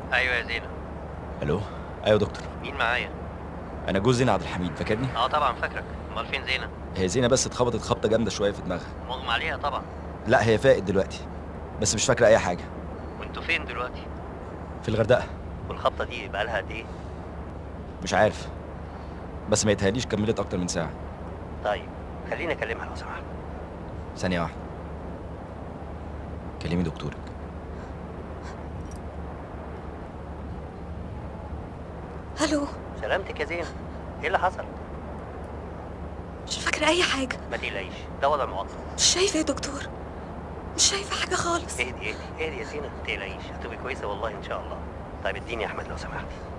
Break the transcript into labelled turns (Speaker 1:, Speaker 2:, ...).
Speaker 1: ايوه يا زينة.
Speaker 2: الو. ايوه دكتور.
Speaker 1: مين معايا؟
Speaker 2: انا جوز زينة عبد الحميد، فاكرني؟
Speaker 1: اه طبعا فاكرك. امال فين زينة؟
Speaker 2: هي زينة بس اتخبطت خبطه جامده شويه في دماغها.
Speaker 1: مغمى عليها طبعا.
Speaker 2: لا هي فاقت دلوقتي، بس مش فاكره اي حاجه.
Speaker 1: وانتوا فين دلوقتي؟
Speaker 2: في الغردقه.
Speaker 1: والخبطة دي بقالها قد ايه؟
Speaker 2: مش عارف، بس ما يتهيأليش كملت اكتر من ساعه.
Speaker 1: طيب خليني اكلمها لو سمحت.
Speaker 2: ثانيه واحده. كلمي دكتورك.
Speaker 3: الو.
Speaker 1: سلامتك يا زينة. ايه اللي حصل؟
Speaker 3: مش فاكرة أي حاجة.
Speaker 1: ما تقلقيش، ده وضع مؤقت.
Speaker 3: مش شايفة يا دكتور، مش شايفة حاجة خالص.
Speaker 1: اهدي اهدي اهدي يا زينة، ما تقلقيش، هتبقي كويسة والله ان شاء الله. طيب اديني يا احمد لو سمحتي.